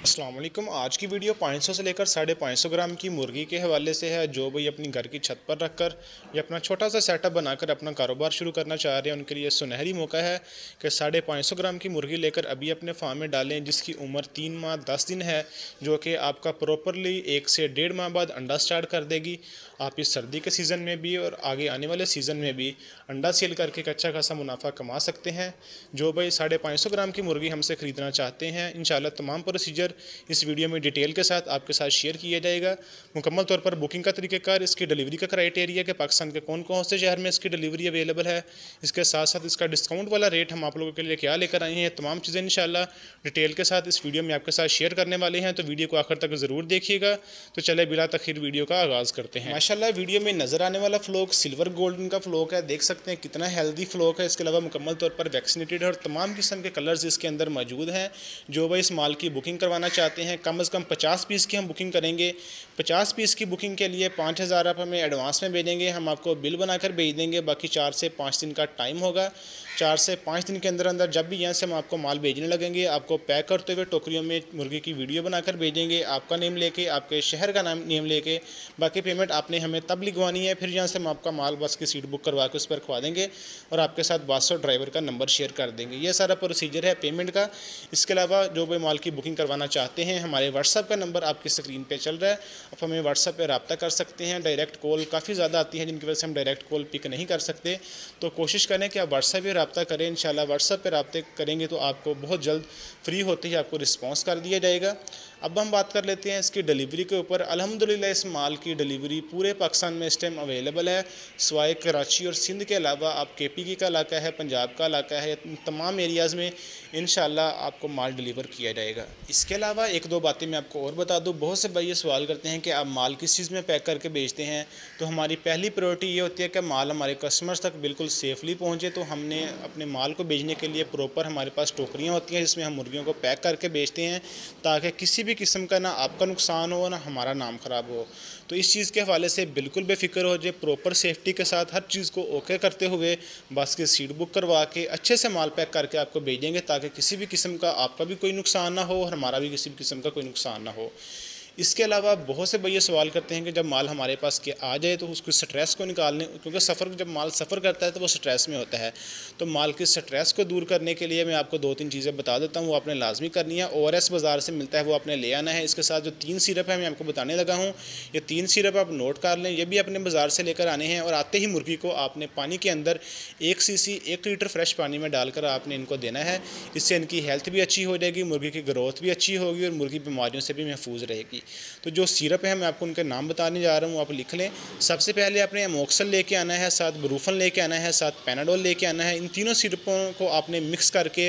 अस्सलाम वालेकुम। आज की वीडियो 500 से लेकर 550 ग्राम की मुर्गी के हवाले से है। जो भाई अपनी घर की छत पर रखकर या अपना छोटा सा सेटअप बनाकर अपना कारोबार शुरू करना चाह रहे हैं, उनके लिए सुनहरी मौका है कि 550 ग्राम की मुर्गी लेकर अभी अपने फार्म में डालें, जिसकी उम्र 3 माह 10 दिन है, जो कि आपका प्रॉपरली 1 से 1.5 माह बाद अंडा स्टार्ट कर देगी। आप इस सर्दी के सीज़न में भी और आगे आने वाले सीज़न में भी अंडा सेल करके एक अच्छा खासा मुनाफा कमा सकते हैं। जो भाई 550 ग्राम की मुर्गी हमसे ख़रीदना चाहते हैं, इंशाल्लाह तमाम प्रोसीजर इस वीडियो में डिटेल के साथ आपके साथ शेयर किया जाएगा। मुकम्मल तौर पर बुकिंग का तरीक़ाकार, इसकी डिलीवरी का क्राइटेरिया कि पाकिस्तान के कौन कौन से शहर में इसकी डिलीवरी अवेलेबल है, इसके साथ साथ इसका डिस्काउंट वाला रेट हम आप लोगों के लिए क्या लेकर आए हैं, तमाम चीज़ें इंशाल्लाह डिटेल के साथ इस वीडियो में आपके साथ शेयर करने वाले हैं। तो वीडियो को आखिर तक ज़रूर देखिएगा। तो चले बिला तखीर वीडियो का आगाज़ करते हैं। माशाल्लाह वीडियो में नज़र आने वाला फ्लोक सिल्वर गोल्डन का फ्लोक है, देख सकते हैं कितना हेल्दी फ्लोक है। इसके अलावा मुकम्मल तौर पर वैक्सीनेटेड है और तमाम किस्म के कलर्स इसके अंदर मौजूद हैं। जो भाई इस माल की बुकिंग करवाना चाहते हैं, कम से कम 50 पीस की हम बुकिंग करेंगे। 50 पीस की बुकिंग के लिए 5000 आप हमें एडवांस में भेजेंगे, हम आपको बिल बनाकर भेज देंगे। बाकी 4 से 5 दिन का टाइम होगा। 4 से 5 दिन के अंदर अंदर जब भी यहाँ से हम आपको माल भेजने लगेंगे, आपको पैक करते हुए टोकरियों में मुर्गी की वीडियो बनाकर भेजेंगे, आपका नेम लेके, आपके शहर का नेम लेके। बाकी पेमेंट आपने हमें तब लिखवानी है, फिर यहाँ से हम आपका माल बस की सीट बुक करवा के उस पर खवा देंगे और आपके साथ बस और ड्राइवर का नंबर शेयर कर देंगे। ये सारा प्रोसीजर है पेमेंट का। इसके अलावा जो भी माल की बुकिंग करवाना चाहते हैं, हमारे व्हाट्सअप का नंबर आपकी स्क्रीन पे चल रहा है, आप हमें व्हाट्सअप पे रब्ता कर सकते हैं। डायरेक्ट कॉल काफ़ी ज़्यादा आती है, जिनकी वजह से हम डायरेक्ट कॉल पिक नहीं कर सकते, तो कोशिश करें कि आप व्हाट्सअप पे रब्ता करें। इंशाल्लाह व्हाट्सअप पे रब्ते करेंगे तो आपको बहुत जल्द फ्री होते ही आपको रिस्पॉन्स कर दिया जाएगा। अब हम बात कर लेते हैं इसकी डिलीवरी के ऊपर। अल्हम्दुलिल्लाह इस माल की डिलीवरी पूरे पाकिस्तान में इस टाइम अवेलेबल है, सिवाय कराची और सिंध के अलावा। आप KPK का इलाका है, पंजाब का इलाका है, तमाम एरियाज़ में इंशाल्लाह आपको माल डिलीवर किया जाएगा। इसके अलावा एक दो बातें मैं आपको और बता दूं। बहुत से भाई ये सवाल करते हैं कि आप माल किस चीज़ में पैक करके बेचते हैं, तो हमारी पहली प्रायोरिटी ये होती है कि माल हमारे कस्टमर्स तक बिल्कुल सेफली पहुँचे। तो हमने अपने माल को भेजने के लिए प्रॉपर हमारे पास टोकरियाँ होती हैं, जिसमें हम मुर्गियों को पैक करके बेचते हैं, ताकि किसी भी किस्म का ना आपका नुकसान हो ना हमारा नाम ख़राब हो। तो इस चीज़ के हवाले से बिल्कुल बेफिक्र हो जाए, प्रॉपर सेफ्टी के साथ हर चीज़ को ओके करते हुए बस की सीट बुक करवा के अच्छे से माल पैक करके आपको भेजेंगे, ताकि किसी भी किस्म का आपका भी कोई नुकसान ना हो और हमारा भी किसी भी किस्म का कोई नुकसान ना हो। इसके अलावा बहुत से भैया सवाल करते हैं कि जब माल हमारे पास के आ जाए तो उसको स्ट्रेस को निकालने, क्योंकि जब माल सफ़र करता है तो वो स्ट्रेस में होता है, तो माल के स्ट्रेस को दूर करने के लिए मैं आपको 2-3 चीज़ें बता देता हूँ, वो आपने लाजमी करनी है। ORS बाज़ार से मिलता है, वो आपने ले आना है। इसके साथ जो 3 सिरप है मैं आपको बताने लगा हूँ, ये 3 सिरप आप नोट कर लें, ये भी अपने बाज़ार से लेकर आने हैं। और आते ही मुर्गी को आपने पानी के अंदर 1 cc 1 लीटर फ्रेश पानी में डालकर आपने इनको देना है। इससे इनकी हेल्थ भी अच्छी हो जाएगी, मुर्गी की ग्रोथ भी अच्छी होगी और मुर्गी बीमारियों से भी महफूज रहेगी। तो जो सिरप है मैं आपको उनके नाम बताने जा रहा हूँ, आप लिख लें। सबसे पहले आपने अमोक्सल लेके आना है, साथ ब्रूफन लेके आना है, साथ पैनाडोल लेके आना है। इन तीनों सिरपों को आपने मिक्स करके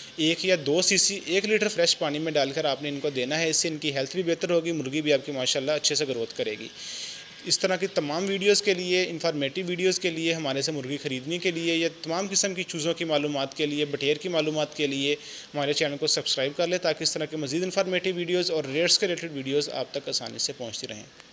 1 या 2 cc 1 लीटर फ्रेश पानी में डालकर आपने इनको देना है। इससे इनकी हेल्थ भी बेहतर होगी, मुर्गी भी आपकी माशाल्लाह अच्छे से ग्रोथ करेगी। इस तरह की तमाम वीडियोस के लिए, इंफॉर्मेटिव वीडियोस के लिए, हमारे से मुर्गी ख़रीदने के लिए या तमाम किस्म की चूज़ों की मालूमात के लिए, बटेर की मालूमात के लिए हमारे चैनल को सब्सक्राइब कर लें, ताकि इस तरह के मज़ीद इंफॉर्मेटिव वीडियोस और रेट्स के रिलेटेड वीडियोस आप तक आसानी से पहुंचती रहें।